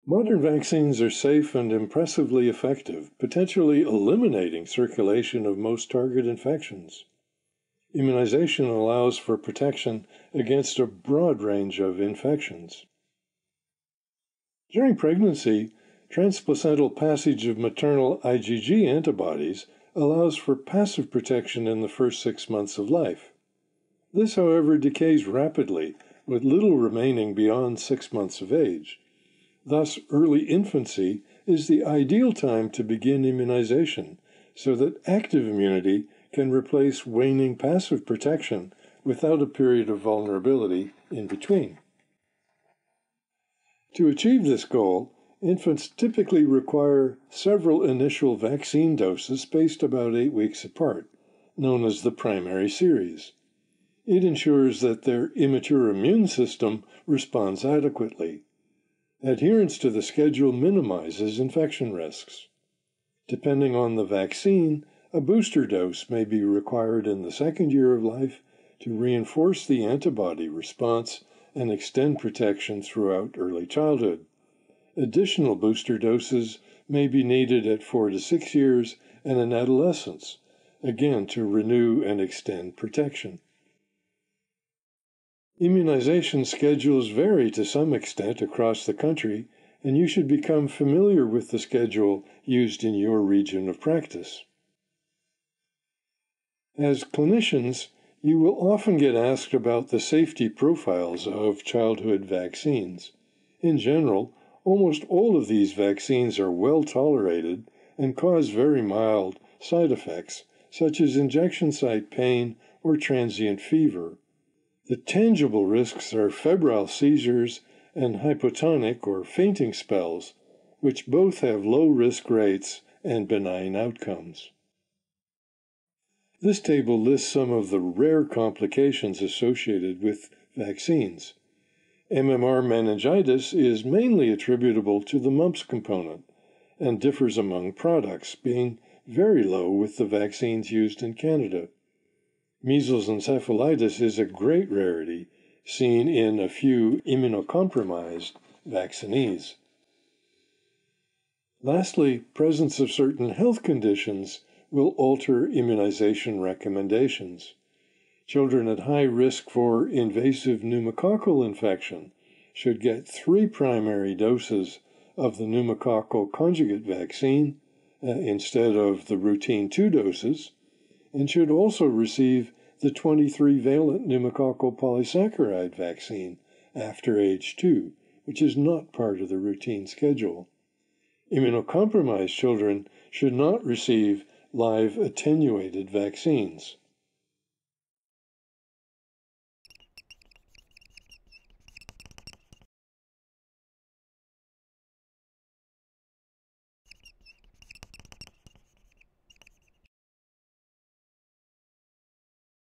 Modern vaccines are safe and impressively effective, potentially eliminating circulation of most target infections. Immunization allows for protection against a broad range of infections. During pregnancy, transplacental passage of maternal IgG antibodies allows for passive protection in the first 6 months of life. This, however, decays rapidly, with little remaining beyond 6 months of age. Thus, early infancy is the ideal time to begin immunization, so that active immunity can replace waning passive protection without a period of vulnerability in between. To achieve this goal, infants typically require several initial vaccine doses spaced about 8 weeks apart, known as the primary series. It ensures that their immature immune system responds adequately. Adherence to the schedule minimizes infection risks. Depending on the vaccine, a booster dose may be required in the second year of life to reinforce the antibody response and extend protection throughout early childhood. Additional booster doses may be needed at 4 to 6 years and in adolescence, again to renew and extend protection. Immunization schedules vary to some extent across the country, and you should become familiar with the schedule used in your region of practice. As clinicians, you will often get asked about the safety profiles of childhood vaccines. In general, almost all of these vaccines are well tolerated and cause very mild side effects, such as injection site pain or transient fever. The tangible risks are febrile seizures and hypotonic or fainting spells, which both have low risk rates and benign outcomes. This table lists some of the rare complications associated with vaccines. MMR meningitis is mainly attributable to the mumps component and differs among products, being very low with the vaccines used in Canada. Measles encephalitis is a great rarity, seen in a few immunocompromised vaccinees. Lastly, presence of certain health conditions will alter immunization recommendations. Children at high risk for invasive pneumococcal infection should get 3 primary doses of the pneumococcal conjugate vaccine instead of the routine 2 doses, and should also receive the 23-valent pneumococcal polysaccharide vaccine after age 2, which is not part of the routine schedule. Immunocompromised children should not receive live attenuated vaccines.